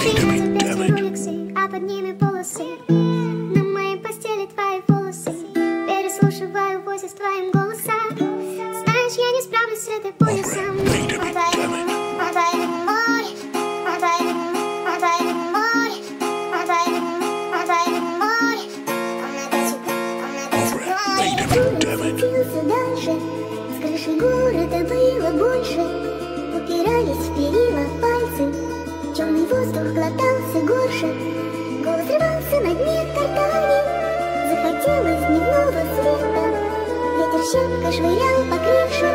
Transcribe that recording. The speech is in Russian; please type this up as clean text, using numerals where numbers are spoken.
улицы, а под ними полосы. На моей постели твои волосы. Переслушиваю voices с твоим голосом. Знаешь, я не справлюсь с этой полюсом. Спустился дальше, с крыши города было больше. Упирались в перила пальцы, темный воздух глотался горше. Голос рвался на дне гортани, захотелось дневного света. Ветер щепкой швырял по крыше.